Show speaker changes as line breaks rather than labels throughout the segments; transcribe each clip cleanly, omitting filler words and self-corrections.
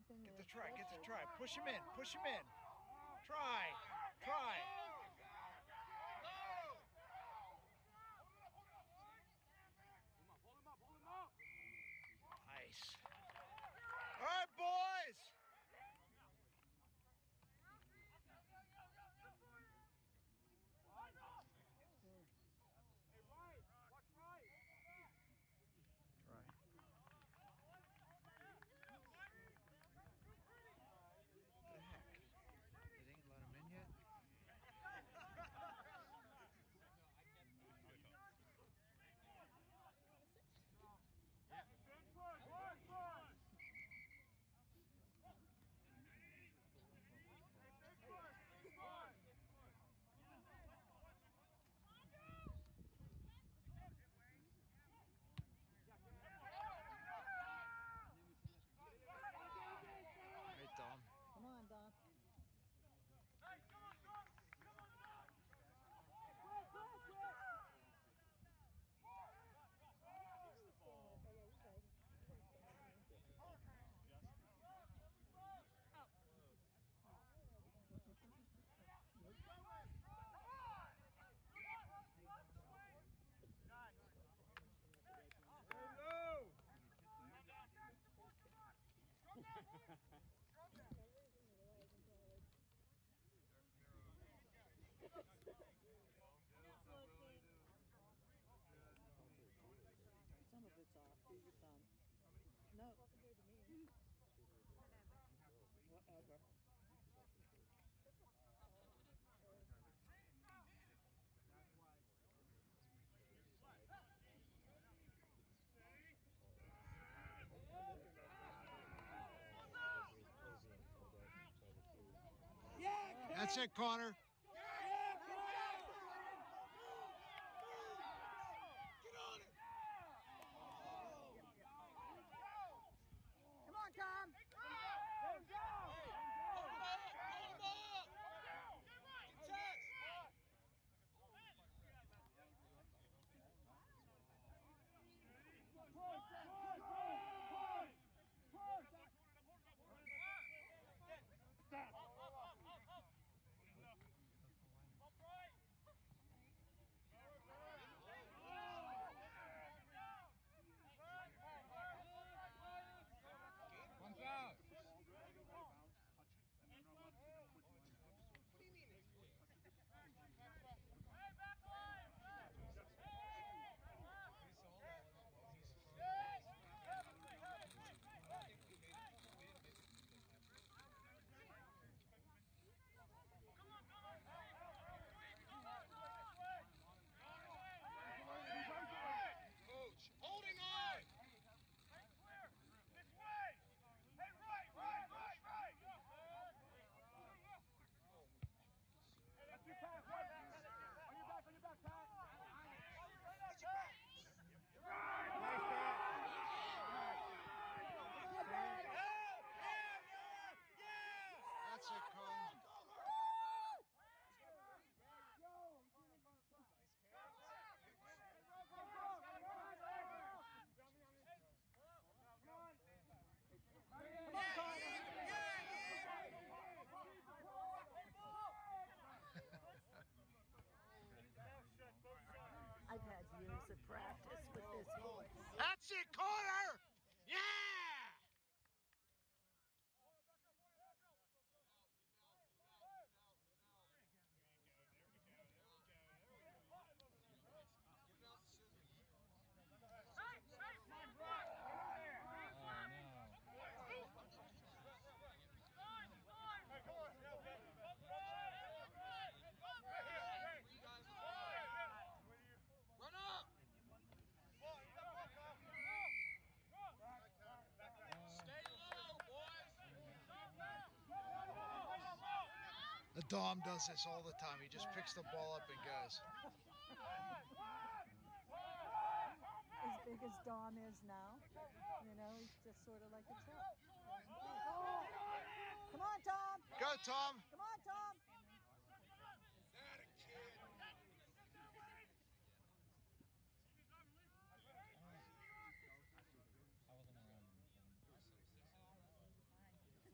Get the try, get the try. Push him in, push him in. Try, try. Nice. All right, boys.
Hey, right. Watch right.
Right. What the heck? They didn't let him in yet? Hey, Dom.
Come on, Dom.
Hey, come on, Dom. Come on, Dom.
Takes the ball. Oh, yeah, you're right. Some of it's off. Do your thumb. No. Well, compared to me. Whatever. Yeah,
that's it, Connor.
Come on, Tom.
Let him go. Hold him up. Hold him up. Get Punch out. What do you mean? Hey, back line! We saw that Come on, come on! Coach, holding on! Hey, clear! This way! Hey, right! Hey, that's your pass, right? On your back, Pat! Get your back! Nice, Pat!
That's it, Cone.
I've had years of practice with this voice.
That's it, Connor! Yeah!
Run up! Stay low, boys!
The Dom does this all the time. He just picks the ball up and goes.
As big as Dom is now, you know, he's just sort of like a truck. Come on, Tom.
Go, Tom.
Come on, Tom.
That a kid!
I wasn't around.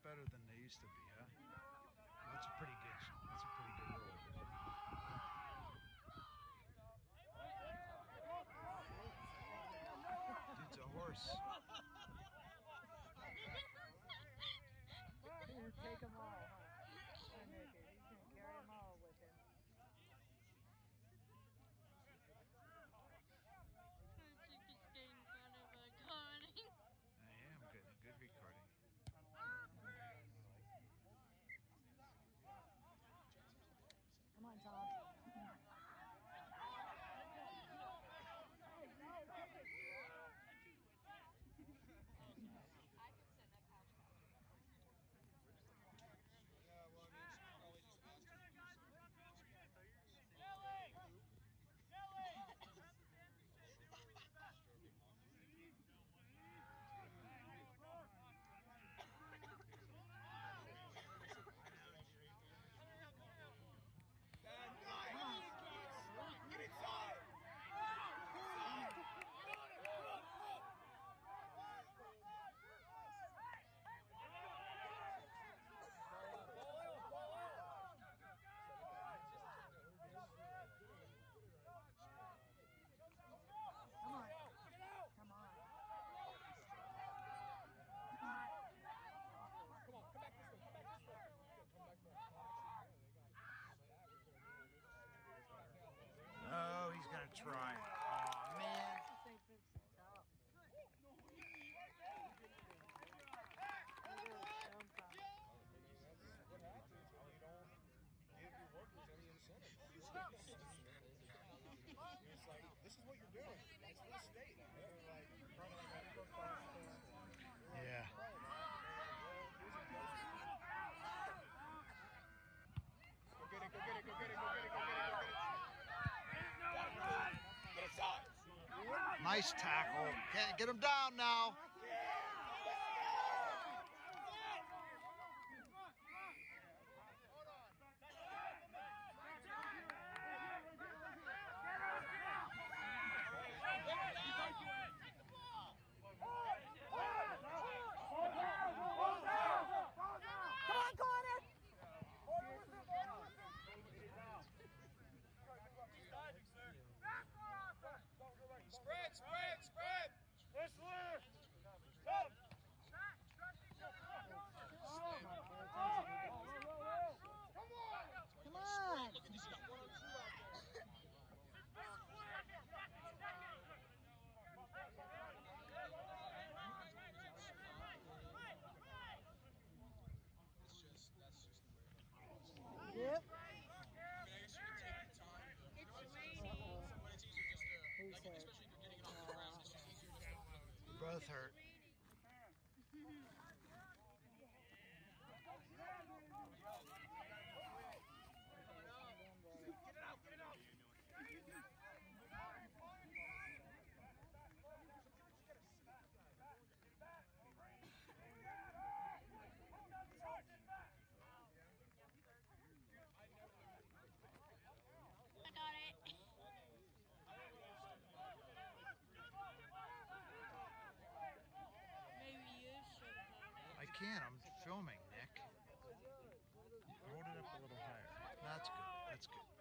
better than they used to be, huh? That's a pretty good rule. Dude's a horse.
You take them all, huh? He's going to carry them all with him.
I am good recording.
Come on, Tom.
Oh, he's gonna try. Oh man.
It's like, this is what you're doing. It's for the state.
Yeah.
Go get it, go get it, go get it, go get it, go get it, go get it. Get aside.
Nice tackle. Can't get him down now.
Spread, spread, spread.
This way. Come.
Come on. Yep. Who's hurt?
Both hurt. I can't. I'm filming, Nick.
Hold it up a little higher.
That's good. That's good.